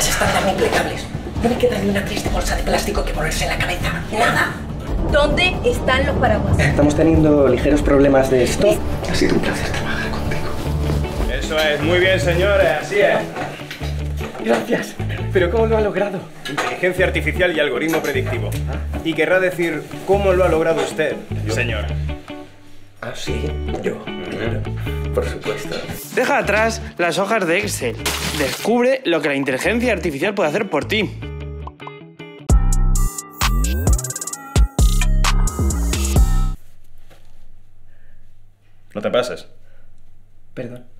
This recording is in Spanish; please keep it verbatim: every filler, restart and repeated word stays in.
Todas están tan impecables. No me queda ni una triste bolsa de plástico que ponerse en la cabeza. ¡Nada! ¿Dónde están los paraguas? Estamos teniendo ligeros problemas de stock. Ha sido un placer trabajar contigo. Eso es, muy bien, señores, así es. Gracias. ¿Pero cómo lo ha logrado? Inteligencia artificial y algoritmo predictivo. Y querrá decir cómo lo ha logrado usted, señor. Ah, sí, yo. Claro, por supuesto. Deja atrás las hojas de Excel. Descubre lo que la inteligencia artificial puede hacer por ti. No te pases. Perdón.